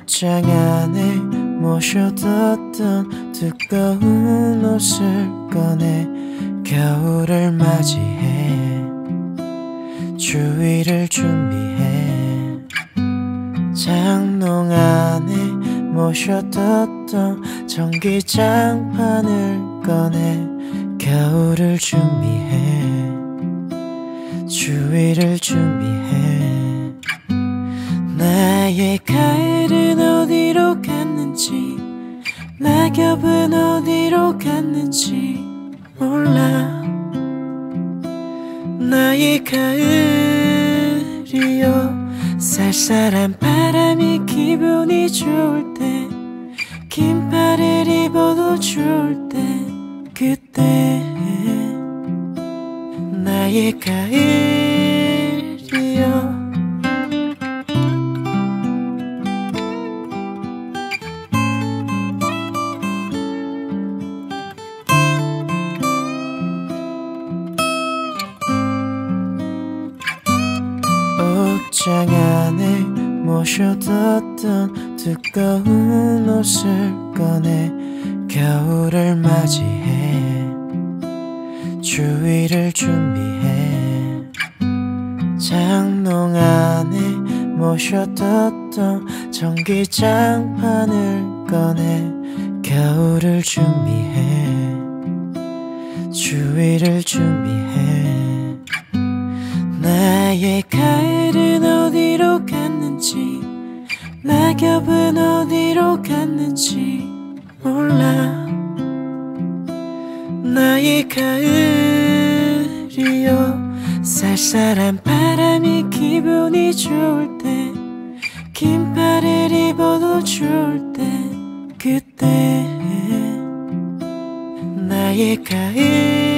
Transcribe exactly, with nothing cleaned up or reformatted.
옷장 안에 모셔뒀던 두꺼운 옷을 꺼내 겨울을 맞이해 추위를 준비해 장롱 안에 모셔뒀던 전기장판을 꺼내 겨울을 준비해 추위를 준비해 나의 가을은 어디로 갔는지 낙엽은 어디로 갔는지 몰라 나의 가을이여 쌀쌀한 바람이 기분이 좋을 때 긴팔을 입어도 좋을 때 그때 나의 가을이여 옷장 안에 모셔뒀던 두꺼운 옷을 꺼내 겨울을 맞이해 추위를 준비해 장롱 안에 모셔뒀던 전기장판을 꺼내 겨울을 준비해 추위를 준비해 나의 가을은 어디로 갔는지 낙엽은 어디로 갔는지 몰라 나의 가을이여 쌀쌀한 바람이 기분이 좋을 때 긴팔을 입어도 좋을 때 그때 나의 가을